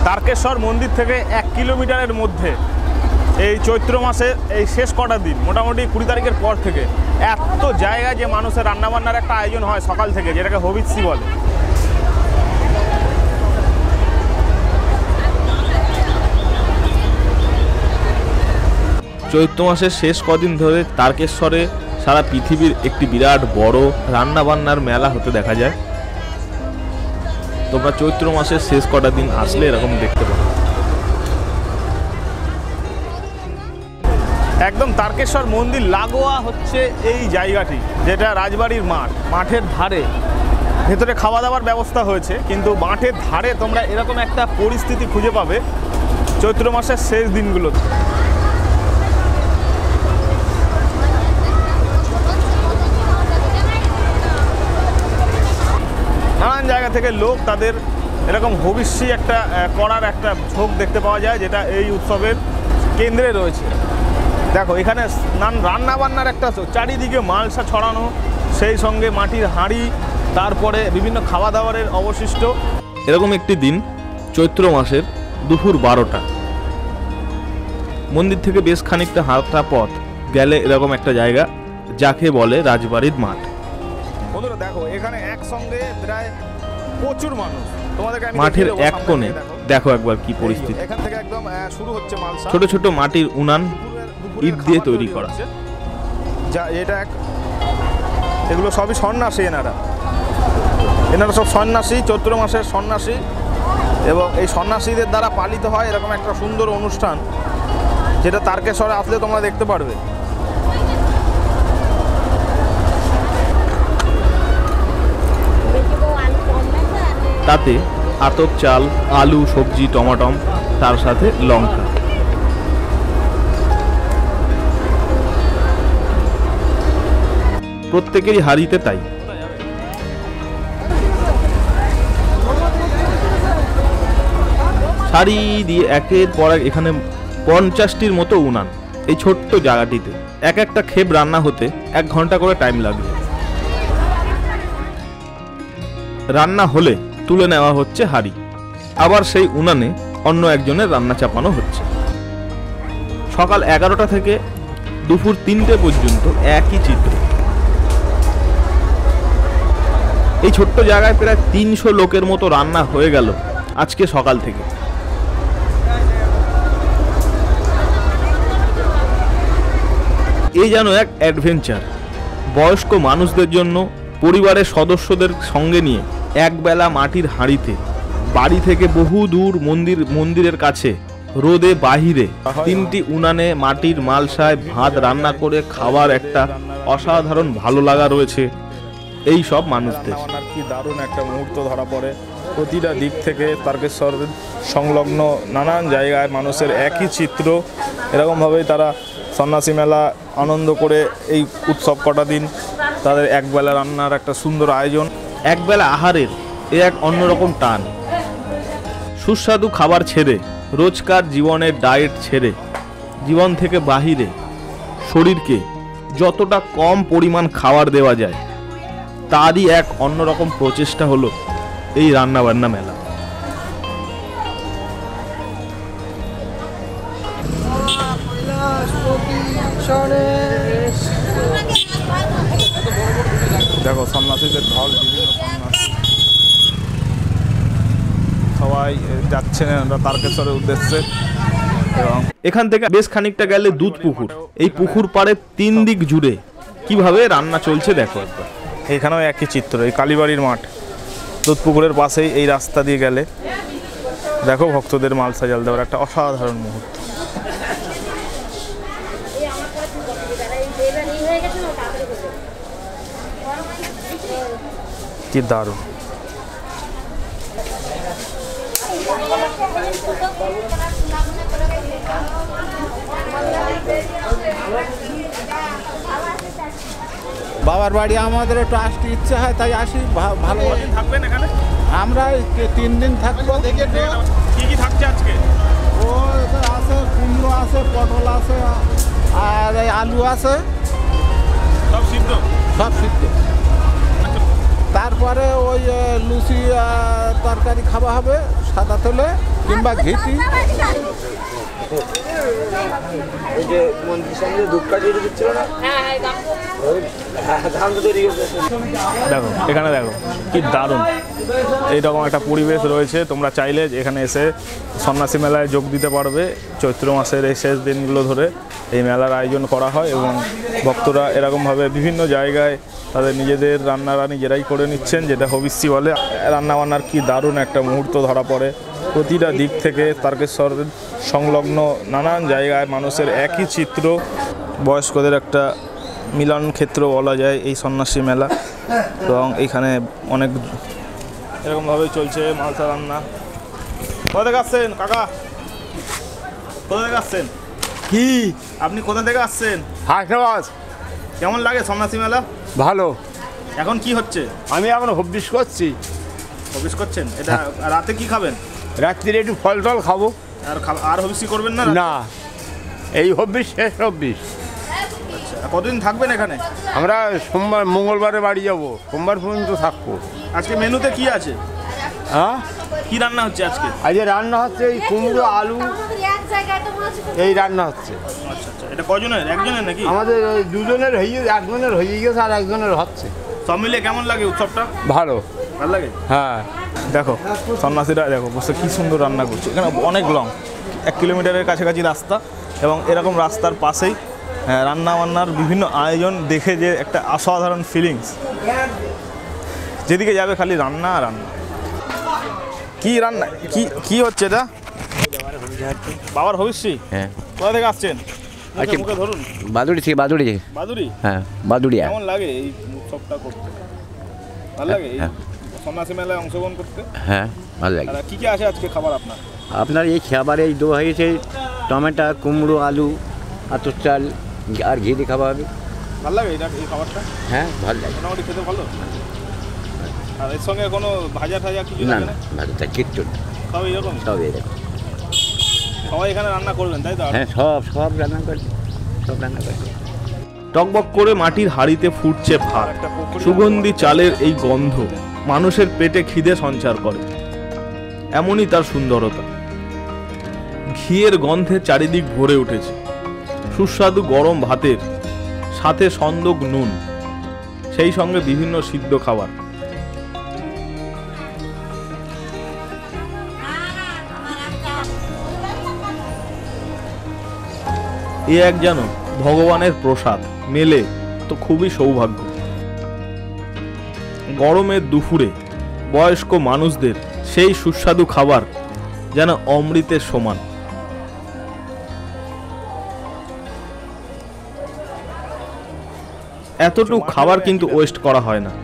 তারকেশ্বর মন্দির থেকে 1 কিলোমিটারের মধ্যে এই চৈত্র মাসের এই শেষ কটা দিন মোটামুটি 20 তারিখের পর থেকে এত জায়গায় যে মানুষের রান্নাবান্নার একটা আয়োজন হয় সকাল থেকে, যেটাকে হবিষ্যি বলে। চৈত্র মাসের শেষ কদিন ধরে তারকেশ্বরে সারা পৃথিবীর একটি বিরাট বড় রান্নাবান্নার মেলা হতে দেখা যায়। তোমরা চৈত্র মাসের শেষ কটা দিন আসলে এরকম দেখতে পাবে। একদম তারকেশ্বর মন্দির লাগোয়া হচ্ছে এই জায়গাটি, যেটা রাজবাড়ির মাঠ। মাঠের ধারে ভেতরে খাওয়া দাওয়ার ব্যবস্থা হয়েছে, কিন্তু মাঠের ধারে তোমরা এরকম একটা পরিস্থিতি খুঁজে পাবে চৈত্র মাসের শেষ দিনগুলোতে। নানান জায়গা থেকে লোক তাদের এরকম হবিষ্যি একটা করার একটা ঝোঁক দেখতে পাওয়া যায়, যেটা এই উৎসবের কেন্দ্রে রয়েছে। দেখো এখানে রান্না বান্নার একটা চারিদিকে মালসা ছড়ানো, সেই সঙ্গে মাটির হাঁড়ি, তারপরে বিভিন্ন খাওয়া দাওয়ারের অবশিষ্ট। এরকম একটি দিন চৈত্র মাসের দুপুর 12টা, মন্দির থেকে বেশ খানিকটা হাঁটা পথ গেলে এরকম একটা জায়গা, যাকে বলে রাজবাড়ির মাঠ। বন্ধুরা দেখো এখানে একসঙ্গে প্রায় প্রচুর মানুষ। তোমাদেরকে মাঠের এক কোণে দেখো একবার কি পরিস্থিতি। এখান থেকে একদম শুরু হচ্ছে মালসা। ছোট ছোট মাটির উনান ইট দিয়ে তৈরি করা, যা এটা এগুলো সবই সন্ন্যাসী। এনারা সব সন্ন্যাসী, চৈত্র মাসের সন্ন্যাসী, এবং এই সন্ন্যাসীদের দ্বারা পালিত হয় এরকম একটা সুন্দর অনুষ্ঠান, যেটা তারকেশ্বরে আসলে তোমরা দেখতে পারবে। তাতে আতপ চাল, আলু, সবজি, টমাটম, তার সাথে লঙ্কা। প্রত্যেকেরই হাড়িতে তাই। সারি দিয়ে একের পর এক এখানে 50টির মতো উনান এই ছোট্ট জায়গাটিতে। এক একটা খেপ রান্না হতে 1 ঘন্টা করে টাইম লাগবে। রান্না হলে তুলে নেওয়া হচ্ছে হাড়ি, আবার সেই উনানে অন্য একজনের রান্না চাপানো হচ্ছে। সকাল 11টা থেকে দুপুর 3টে পর্যন্ত একই চিত্র। এই ছোট্ট জায়গায় প্রায় 300 লোকের মতো রান্না হয়ে গেল আজকে সকাল থেকে। এই যেন এক অ্যাডভেঞ্চার। বয়স্ক মানুষদের জন্য পরিবারের সদস্যদের সঙ্গে নিয়ে একবেলা মাটির হাঁড়িতে বাড়ি থেকে বহু দূর মন্দিরের কাছে রোদে বাহিরে 3টি উনানে মাটির মালসায় ভাত রান্না করে খাওয়ার একটা অসাধারণ ভালো লাগা রয়েছে এই সব মানুষদের। কি দারুণ একটা মুহূর্ত ধরা পড়ে। প্রতিটা দিক থেকে তারকেশ্বর সংলগ্ন নানান জায়গায় মানুষের একই চিত্র। এরকমভাবেই তারা সন্ন্যাসী মেলা আনন্দ করে এই উৎসব কটা দিন তাদের একবেলা রান্নার একটা সুন্দর আয়োজন। একবেলা আহারের এ এক অন্যরকম টান। সুস্বাদু খাবার ছেড়ে, রোজকার জীবনের ডায়েট ছেড়ে, জীবন থেকে বাহিরে শরীরকে যতটা কম পরিমাণ খাবার দেওয়া যায় তারই এক অন্যরকম প্রচেষ্টা হলো এই রান্নাবান্না মেলা। দেখো সন্ন্যাসীদের ঢল, বিভিন্ন সন্ন্যাসী সবাই যাচ্ছেন তারকেশ্বরের উদ্দেশ্যে। এবং এখান থেকে বেশ খানিকটা গেলে দুধ পুকুর। এই পুকুর পাড়ে 3 দিক জুড়ে কিভাবে রান্না চলছে দেখো একবার। এখানেও একই চিত্র, এই কালীবাড়ির মাঠ, দুধ পুকুরের পাশেই এই রাস্তা দিয়ে গেলে দেখো ভক্তদের মালসা জাল দেওয়ার একটা অসাধারণ মুহূর্ত। কি দারুণ। বাবার বাড়ি আমাদের একটু আসতে ইচ্ছা হয়, তাই আসি। ভালো থাকবেন এখানে? আমরা 3 দিন থাকবো। কি কি থাকছে আজকে? ও আছে, কুমড়ো আছে, পটল আছে, আর এই আলু আছে, সব সিদ্ধ। সব সিদ্ধ। তারপরে ওই লুচি তরকারি খাওয়া হবে সাদা তেলে কিংবা ঘিটি। এই যে মন্দির সামনে ধূপকাঠি দিচ্ছিল না, দেখো এখানে দেখো কি দারুণ এইরকম একটা পরিবেশ রয়েছে। তোমরা চাইলে এখানে এসে সন্ন্যাসী মেলায় যোগ দিতে পারবে। চৈত্র মাসের এই শেষ দিনগুলো ধরে এই মেলার আয়োজন করা হয় এবং ভক্তরা এরকমভাবে বিভিন্ন জায়গায় তাদের নিজেদের রান্নারা নিজেরাই করে নিচ্ছেন, যেটা হবিষ্যি বলে। রান্নাবান্নার কি দারুণ একটা মুহূর্ত ধরা পড়ে। প্রতিটা দিক থেকে তারকেশ্বরের সংলগ্ন নানান জায়গায় মানুষের একই চিত্র। বয়স্কদের একটা মিলন ক্ষেত্র বলা যায় এই সন্ন্যাসী মেলা, এবং এখানে অনেক এরকমভাবেই চলছে মালসা রান্না। কোথা থেকে আসছেন কাকা? কোথা থেকে আসছেন? কি আপনি কোথা থেকে আসছেন? হাসনাবাদ। কেমন লাগে সন্ন্যাসী মেলা? ভালো। এখন কি হচ্ছে? আমি এখন হবিষ করছি। হবিষ করছেন? এটা রাতে কি খাবেন? রাত্রিরে একটু ফল টল খাবো। আর হবিষ্যি করবেন না? না, এই হবিষ শেষ হবিষ। আচ্ছা, কতদিন থাকবেন এখানে? আমরা সোমবার মঙ্গলবারে বাড়ি যাব, সোমবার পর্যন্ত থাকবো। আজকে মেনুতে কি আছে? হ্যাঁ, কি রান্না হচ্ছে আজকে? আজকে রান্না হচ্ছে এই কুমড়ো আলু, এই রান্না হচ্ছে। আচ্ছা আচ্ছা, এটা কজনের? একজনের নাকি? আমাদের ওই দুজনের হয়ে, একজনের হয়ে গেছে আর একজনের হচ্ছে। সব মিলে কেমন লাগে উৎসবটা? ভালো। ভালো লাগে? হ্যাঁ, দেখো সন্ন্যাসীরা দেখো বসে কি সুন্দর রান্না করছে। এখানে অনেক লং, 1 কিলোমিটারের কাছাকাছি রাস্তা, এবং এরকম রাস্তার পাশেই রান্না বান্নার বিভিন্ন আয়োজন দেখে যে একটা অসাধারণ ফিলিংস। যেদিকে যাবে খালি রান্না আর রান্না। কি রান্না, কি হচ্ছে এটা? বাবার হবিষ্যি? হ্যাঁ। কোথা থেকে আসছেন? আচ্ছা, মুখে ধরুন। বাদুড়ি থেকে, বাদুড়ি থেকে। বাদুড়ি? হ্যাঁ, বাদুড়িয়া। কেমন লাগে এই উৎসবটা করতে? ভালো লাগে এই হ্যাঁ। সন্ন্যাসী মেলায় অংশগ্রহণ করতে? হ্যাঁ, ভালো লাগে। আর কি কি আছে আজকে খাবার আপনার? আপনার এই খাবারে এই দেওয়া হয়েছে টমেটো, কুমড়ো, আলু, আতর চাল আর ঘি দিয়ে খাওয়া হবে। ভালো লাগে এটা, এই খাবারটা? হ্যাঁ, ভালো লাগে। মোটামুটি খেতে ভালো। আর এর সঙ্গে কোনো ভাজা টাজা কিছু না লাগে না, না? ভালো থাকে কিচ্ছু না, সব এইরকম? সব এরকম। সবাই এখানে রান্না করবেন তাই তো? হ্যাঁ, সব রান্না করে, সব রান্না করে। টকবক করে মাটির হাঁড়িতে ফুটছে ভাত। একটা পুকুরি- সুগন্ধি চালের এই গন্ধ মানুষের পেটে খিদে সঞ্চার করে। এমনই তার সুন্দরতা। ঘিয়ের গন্ধে চারিদিক ভরে উঠেছে। সুস্বাদু গরম ভাতের সাথে সন্দক নুন, সেই সঙ্গে বিভিন্ন সিদ্ধ খাবার। এ এক যেন ভগবানের প্রসাদ, মেলে তো খুবই সৌভাগ্য। গরমের দুপুরে বয়স্ক মানুষদের সেই সুস্বাদু খাবার যেন অমৃতের সমান। এতটুকু খাবার কিন্তু ওয়েস্ট করা হয় না,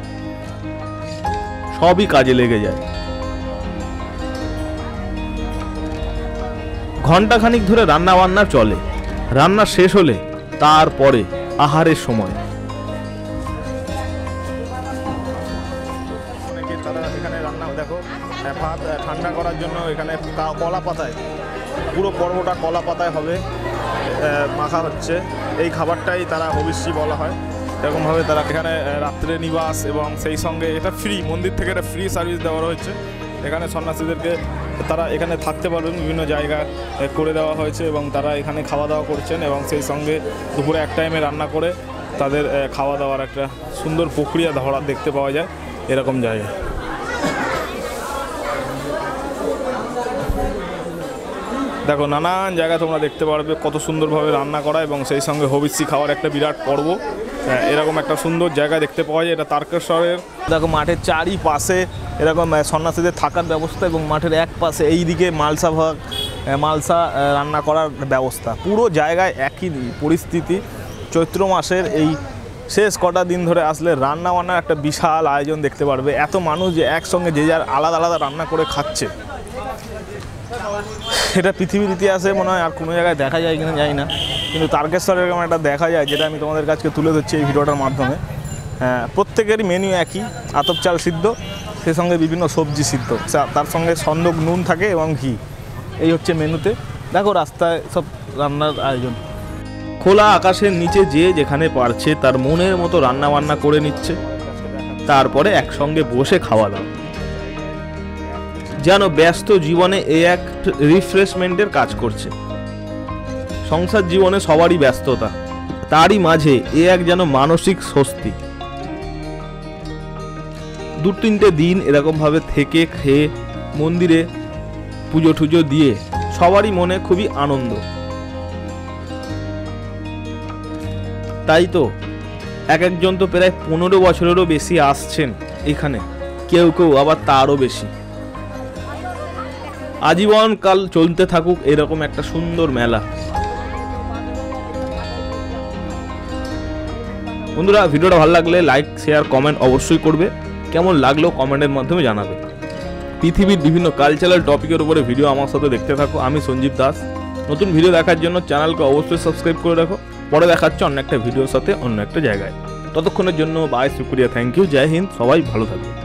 সবই কাজে লেগে যায়। ঘন্টাখানিক ধরে রান্না বান্না চলে। রান্না শেষ হলে তারপরে আহারের সময়। অনেকে তারা এখানে রান্না দেখো ভাত ঠান্ডা করার জন্য এখানে কলা পাতায়, পুরো পর্বটা কলা পাতায় হবে মাখা হচ্ছে। এই খাবারটাই তারা হবিষ্যি বলা হয়। এরকমভাবে তারা এখানে রাত্রে নিবাস, এবং সেই সঙ্গে এটা ফ্রি, মন্দির থেকে এটা ফ্রি সার্ভিস দেওয়া হয়েছে। এখানে সন্ন্যাসীদেরকে তারা এখানে থাকতে পারবেন, বিভিন্ন জায়গা করে দেওয়া হয়েছে, এবং তারা এখানে খাওয়া দাওয়া করছেন, এবং সেই সঙ্গে দুপুরে এক টাইমে রান্না করে তাদের খাওয়া দাওয়ার একটা সুন্দর প্রক্রিয়া ধরা দেখতে পাওয়া যায় এরকম জায়গায়। দেখো নানান জায়গায় তোমরা দেখতে পারবে কত সুন্দরভাবে রান্না করা, এবং সেই সঙ্গে হবিষ্যি খাওয়ার একটা বিরাট পর্ব। এরকম একটা সুন্দর জায়গা দেখতে পাওয়া যায়, এটা তারকেশ্বরের। দেখো মাঠের চারিপাশে এরকম সন্ন্যাসীদের থাকার ব্যবস্থা, এবং মাঠের এক পাশে এই দিকে মালসা রান্না করার ব্যবস্থা। পুরো জায়গায় একই পরিস্থিতি। চৈত্র মাসের এই শেষ কটা দিন ধরে আসলে রান্না বান্নার একটা বিশাল আয়োজন দেখতে পারবে। এত মানুষ যে একসঙ্গে যে যার আলাদা আলাদা রান্না করে খাচ্ছে, এটা পৃথিবীর ইতিহাসে মনে হয় আর কোনো জায়গায় দেখা যায় কিনা জানি না, কিন্তু তারকেশ্বরে এরকম একটা দেখা যায়, যেটা আমি তোমাদের কাছে তুলে ধরছি এই ভিডিওটার মাধ্যমে। প্রত্যেকেরই মেনু একই, আতপ চাল সিদ্ধ, সেই সঙ্গে বিভিন্ন সবজি সিদ্ধ, তার সঙ্গে সন্দক নুন থাকে এবং ঘি। এই হচ্ছে মেনুতে। দেখো রাস্তায় সব রান্নার আয়োজন। খোলা আকাশের নিচে যে যেখানে পারছে তার মনের মতো রান্না বান্না করে নিচ্ছে। তারপরে একসঙ্গে বসে খাওয়া দাওয়া। যেন ব্যস্ত জীবনে এ এক রিফ্রেশমেন্টের কাজ করছে। সংসার জীবনে সবারই ব্যস্ততা, তারই মাঝে এ এক যেন মানসিক স্বস্তি। 2-3টে দিন এরকমভাবে থেকে খেয়ে মন্দিরে পুজো টুজো দিয়ে সবারই মনে খুবই আনন্দ। তাই তো একজন তো প্রায় 15 বছরেরও বেশি আসছেন এখানে, কেউ কেউ আবার তারও বেশি। আজীবন কাল চলতে থাকুক এরকম একটা সুন্দর মেলা। বন্ধুরা, ভিডিওটা ভালো লাগলে লাইক শেয়ার কমেন্ট অবশ্যই করবে। কেমন লাগলো কমেন্টের মাধ্যমে জানাবে। পৃথিবীর বিভিন্ন কালচারাল টপিকের উপরে ভিডিও আমার সাথে দেখতে থাকো। আমি সঞ্জীব দাস। নতুন ভিডিও দেখার জন্য চ্যানেলকে অবশ্যই সাবস্ক্রাইব করে রাখো। পরে দেখাচ্ছে অন্য একটা ভিডিওর সাথে অন্য একটা জায়গায়। ততক্ষণের জন্য বাই, শুক্রিয়া, থ্যাংক ইউ, জয় হিন্দ, সবাই ভালো থাকবে।